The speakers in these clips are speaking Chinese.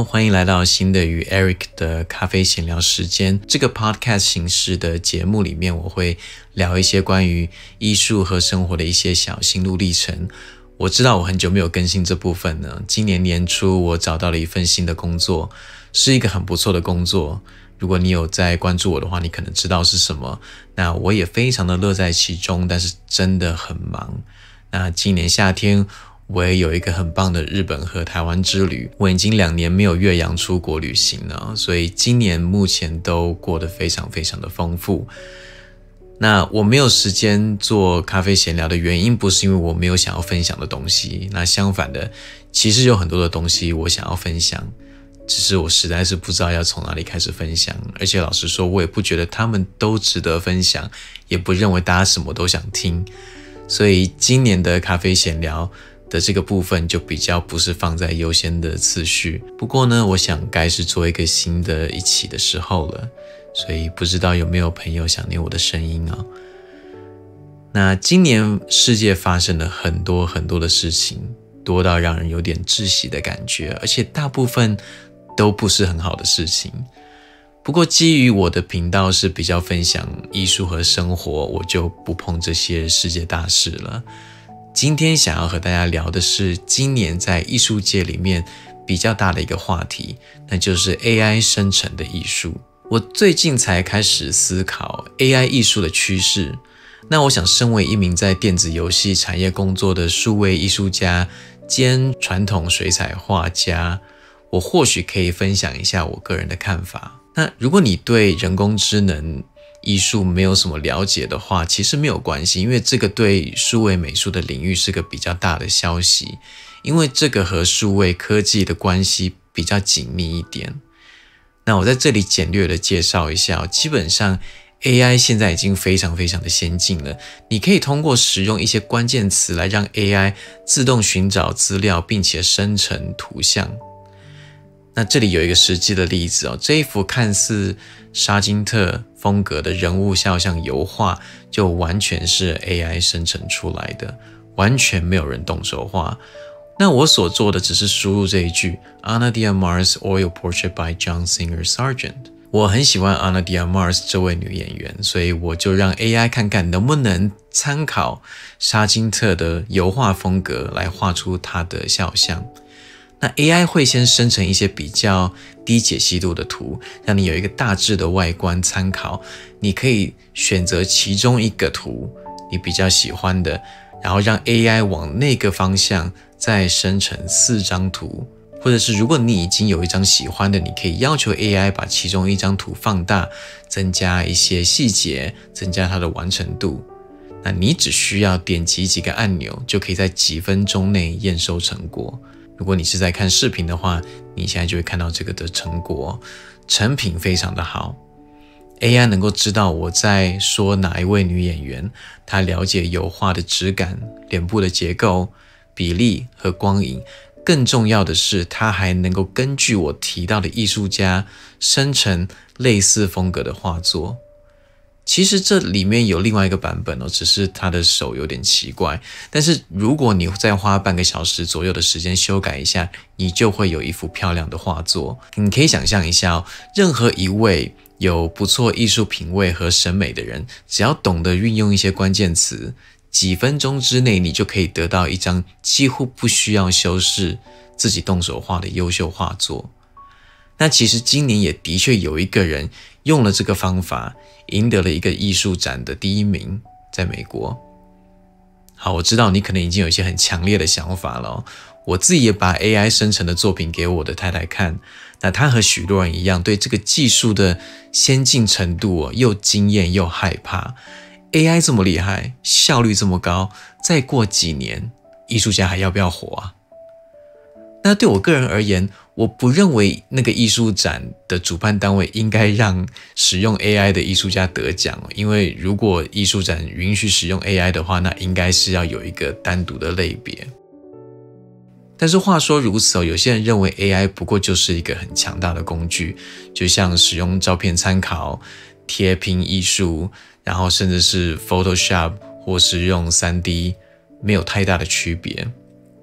Hello， 欢迎来到新的与 Eric 的咖啡闲聊时间。这个 podcast 形式的节目里面，我会聊一些关于艺术和生活的一些小心路历程。我知道我很久没有更新这部分了。今年年初我找到了一份新的工作，是一个很不错的工作。如果你有在关注我的话，你可能知道是什么。那我也非常的乐在其中，但是真的很忙。那今年夏天我也有一个很棒的日本和台湾之旅，我已经2年没有越洋出国旅行了，所以今年目前都过得非常非常的丰富。那我没有时间做咖啡闲聊的原因，不是因为我没有想要分享的东西，那相反的，其实有很多的东西我想要分享，只是我实在是不知道要从哪里开始分享，而且老实说，我也不觉得他们都值得分享，也不认为大家什么都想听，所以今年的咖啡闲聊的这个部分就比较不是放在优先的次序。不过呢，我想该是做一个新的一期的时候了，所以不知道有没有朋友想念我的声音啊？那今年世界发生了很多很多的事情，多到让人有点窒息的感觉，而且大部分都不是很好的事情。不过基于我的频道是比较分享艺术和生活，我就不碰这些世界大事了。今天想要和大家聊的是今年在艺术界里面比较大的一个话题，那就是 AI 生成的艺术。我最近才开始思考 AI 艺术的趋势，那我想身为一名在电子游戏产业工作的数位艺术家兼传统水彩画家，我或许可以分享一下我个人的看法。那如果你对人工智能艺术没有什么了解的话，其实没有关系，因为这个对数位美术的领域是个比较大的消息，因为这个和数位科技的关系比较紧密一点。那我在这里简略的介绍一下，基本上 AI 现在已经非常非常的先进了，你可以通过使用一些关键词来让 AI 自动寻找资料，并且生成图像。那这里有一个实际的例子哦，这一幅看似沙金特风格的人物肖像油画就完全是 AI 生成出来的，完全没有人动手画。那我所做的只是输入这一句 Ana Diaz-Mars Oil Portrait by John Singer Sargent。 我很喜欢 Ana Diaz-Mars 这位女演员，所以我就让 AI 看看能不能参考沙金特的油画风格来画出她的肖像。那 AI 会先生成一些比较低解析度的图，让你有一个大致的外观参考。你可以选择其中一个图你比较喜欢的，然后让 AI 往那个方向再生成4张图，或者是如果你已经有一张喜欢的，你可以要求 AI 把其中一张图放大，增加一些细节，增加它的完成度。那你只需要点击几个按钮，就可以在几分钟内验收成果。如果你是在看视频的话，你现在就会看到这个的成果，成品非常的好。AI 能够知道我在说哪一位女演员，她了解油画的质感、脸部的结构、比例和光影。更重要的是，她还能够根据我提到的艺术家生成类似风格的画作。其实这里面有另外一个版本哦，只是他的手有点奇怪。但是如果你再花半个小时左右的时间修改一下，你就会有一幅漂亮的画作。你可以想象一下哦，任何一位有不错艺术品味和审美的人，只要懂得运用一些关键词，几分钟之内你就可以得到一张几乎不需要修饰、自己动手画的优秀画作。那其实今年也的确有一个人用了这个方法，赢得了一个艺术展的第1名，在美国。好，我知道你可能已经有一些很强烈的想法了哦。我自己也把 AI 生成的作品给我的太太看，那她和许多人一样，对这个技术的先进程度又惊艳又害怕。AI 这么厉害，效率这么高，再过几年，艺术家还要不要活啊？那对我个人而言，我不认为那个艺术展的主办单位应该让使用 AI 的艺术家得奖，因为如果艺术展允许使用 AI 的话，那应该是要有一个单独的类别。但是话说如此哦，有些人认为 AI 不过就是一个很强大的工具，就像使用照片参考、贴拼艺术，然后甚至是 Photoshop 或是用 3D， 没有太大的区别。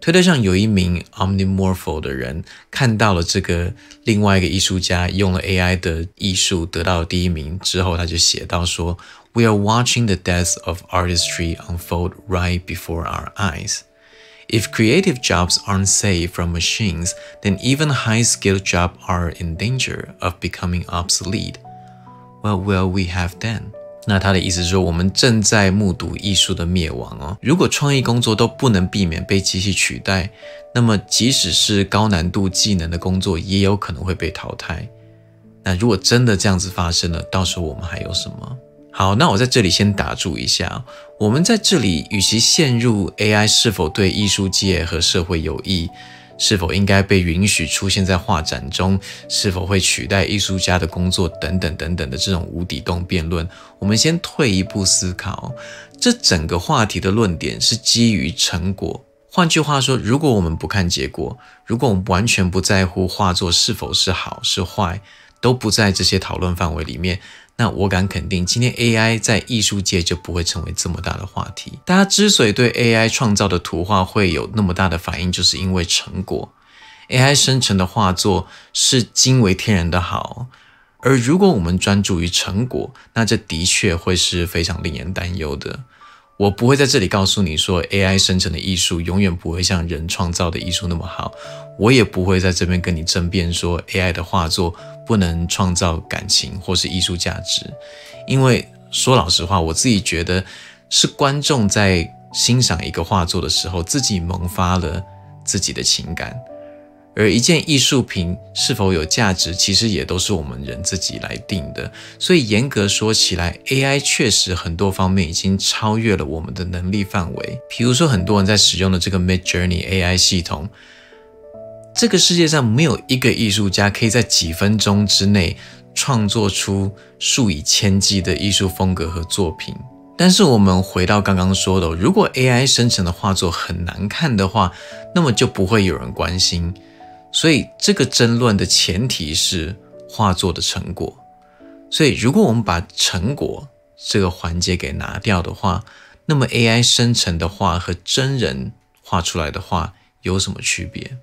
推特上有一名 Omnimorpho 的人看到了这个另外一个艺术家用了 AI 的艺术得到了第一名之后，他就写到说 We are watching the death of artistry unfold right before our eyes. If creative jobs aren't safe from machines, then even high-skilled jobs are in danger of becoming obsolete. What will we have then?那他的意思是说，我们正在目睹艺术的灭亡哦。如果创意工作都不能避免被机器取代，那么即使是高难度技能的工作也有可能会被淘汰。那如果真的这样子发生了，到时候我们还有什么？好，那我在这里先打住一下。我们在这里与其陷入 AI 是否对艺术界和社会有益，是否应该被允许出现在画展中，是否会取代艺术家的工作等等等等的这种无底洞辩论，我们先退一步思考，这整个话题的论点是基于成果。换句话说，如果我们不看结果，如果我们完全不在乎画作是否是好是坏，都不在这些讨论范围里面，那我敢肯定，今天 AI 在艺术界就不会成为这么大的话题。大家之所以对 AI 创造的图画会有那么大的反应，就是因为成果。AI 生成的画作是惊为天人的好，而如果我们专注于成果，那这的确会是非常令人担忧的。我不会在这里告诉你说 AI 生成的艺术永远不会像人创造的艺术那么好，我也不会在这边跟你争辩说 AI 的画作不能创造感情或是艺术价值，因为说老实话，我自己觉得是观众在欣赏一个画作的时候自己萌发了自己的情感，而一件艺术品是否有价值，其实也都是我们人自己来定的。所以严格说起来， AI 确实很多方面已经超越了我们的能力范围。比如说很多人在使用的这个 Midjourney AI 系统，这个世界上没有一个艺术家可以在几分钟之内创作出数以千计的艺术风格和作品。但是我们回到刚刚说的，如果 AI 生成的画作很难看的话，那么就不会有人关心。所以这个争论的前提是画作的成果。所以如果我们把成果这个环节给拿掉的话，那么 AI 生成的画和真人画出来的画有什么区别？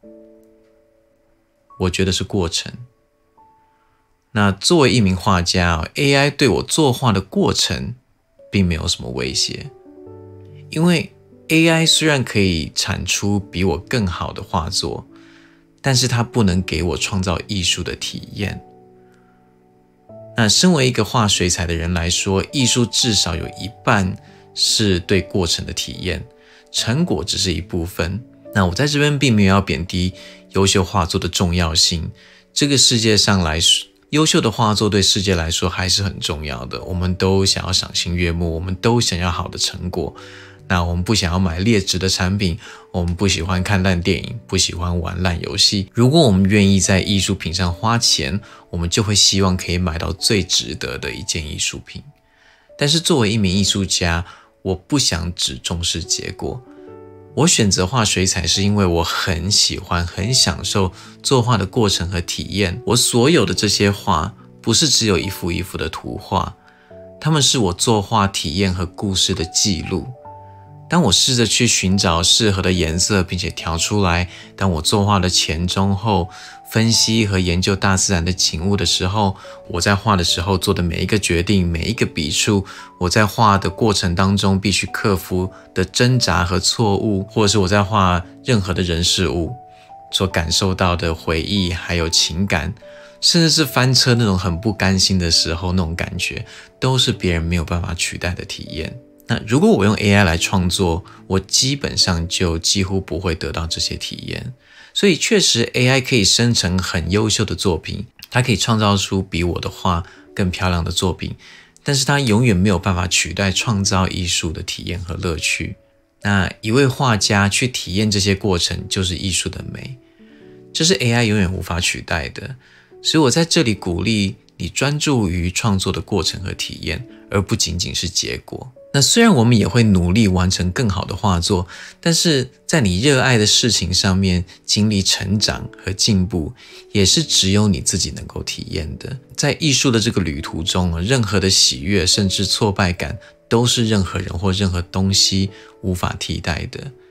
我觉得是过程。那作为一名画家， AI 对我作画的过程并没有什么威胁，因为 AI 虽然可以产出比我更好的画作，但是它不能给我创造艺术的体验。那身为一个画水彩的人来说，艺术至少有一半是对过程的体验，成果只是一部分。那我在这边并没有要贬低优秀画作的重要性，这个世界上来说，优秀的画作对世界来说还是很重要的。我们都想要赏心悦目，我们都想要好的成果。那我们不想要买劣质的产品，我们不喜欢看烂电影，不喜欢玩烂游戏。如果我们愿意在艺术品上花钱，我们就会希望可以买到最值得的一件艺术品。但是作为一名艺术家，我不想只重视结果。我选择画水彩是因为我很喜欢、很享受作画的过程和体验。我所有的这些画不是只有一幅一幅的图画，它们是我作画体验和故事的记录。当我试着去寻找适合的颜色并且调出来，当我作画的前中后分析和研究大自然的景物的时候，我在画的时候做的每一个决定，每一个笔触，我在画的过程当中必须克服的挣扎和错误，或者是我在画任何的人事物所感受到的回忆还有情感，甚至是翻车那种很不甘心的时候，那种感觉都是别人没有办法取代的体验。那如果我用 AI 来创作，我基本上就几乎不会得到这些体验。所以确实 AI 可以生成很优秀的作品，它可以创造出比我的画更漂亮的作品，但是它永远没有办法取代创造艺术的体验和乐趣。那一位画家去体验这些过程，就是艺术的美，这是 AI 永远无法取代的。所以我在这里鼓励你专注于创作的过程和体验，而不仅仅是结果。那虽然我们也会努力完成更好的画作，但是在你热爱的事情上面经历成长和进步，也是只有你自己能够体验的。在艺术的这个旅途中，任何的喜悦甚至挫败感都是任何人或任何东西无法替代的。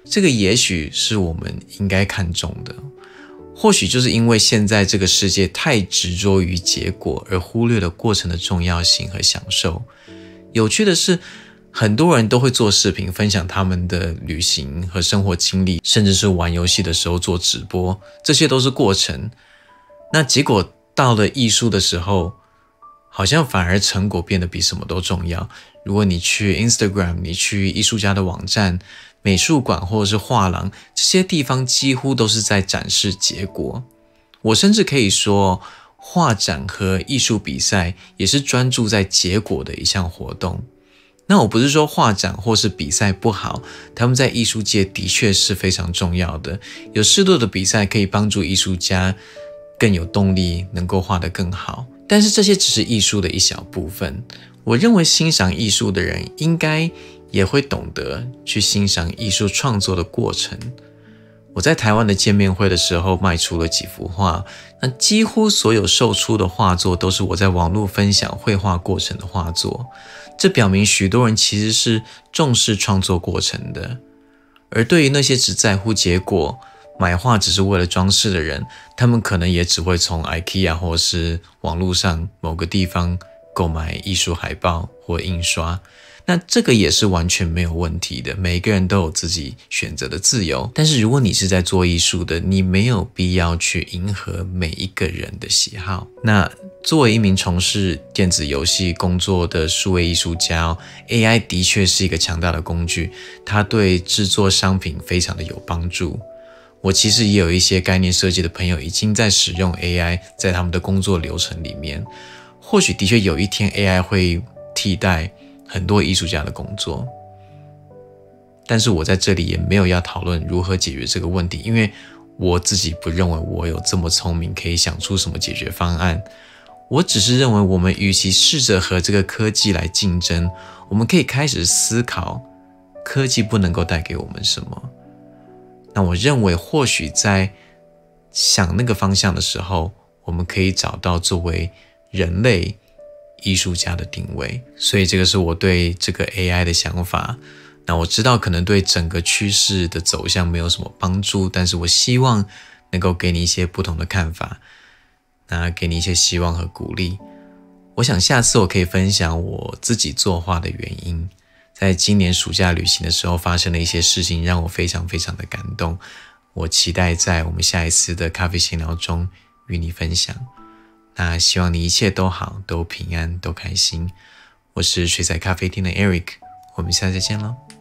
这个也许是我们应该看重的。或许就是因为现在这个世界太执着于结果，而忽略了过程的重要性和享受。有趣的是，很多人都会做视频分享他们的旅行和生活经历，甚至是玩游戏的时候做直播，这些都是过程。那结果到了艺术的时候，好像反而成果变得比什么都重要。如果你去 Instagram， 你去艺术家的网站、美术馆或者是画廊，这些地方几乎都是在展示结果。我甚至可以说，画展和艺术比赛也是专注在结果的一项活动。那我不是说画展或是比赛不好，他们在艺术界的确是非常重要的。有适度的比赛可以帮助艺术家更有动力，能够画得更好。但是这些只是艺术的一小部分。我认为欣赏艺术的人应该也会懂得去欣赏艺术创作的过程。我在台湾的见面会的时候卖出了几幅画，那几乎所有售出的画作都是我在网络分享绘画过程的画作。这表明许多人其实是重视创作过程的。而对于那些只在乎结果，买画只是为了装饰的人，他们可能也只会从 IKEA 或是网络上某个地方购买艺术海报或印刷。那这个也是完全没有问题的，每个人都有自己选择的自由。但是如果你是在做艺术的，你没有必要去迎合每一个人的喜好。那作为一名从事电子游戏工作的数位艺术家，AI 的确是一个强大的工具，它对制作商品非常的有帮助。我其实也有一些概念设计的朋友已经在使用 AI 在他们的工作流程里面。或许的确有一天 AI 会替代很多艺术家的工作，但是我在这里也没有要讨论如何解决这个问题，因为我自己不认为我有这么聪明可以想出什么解决方案。我只是认为我们与其试着和这个科技来竞争，我们可以开始思考科技不能够带给我们什么。那我认为或许在想那个方向的时候，我们可以找到作为人类艺术家的定位。所以这个是我对这个 AI 的想法。那我知道可能对整个趋势的走向没有什么帮助，但是我希望能够给你一些不同的看法，那给你一些希望和鼓励。我想下次我可以分享我自己作画的原因。在今年暑假旅行的时候发生了一些事情，让我非常非常的感动。我期待在我们下一次的咖啡闲聊中与你分享。那希望你一切都好，都平安，都开心。我是水彩咖啡厅的 Eric， 我们下次再见咯。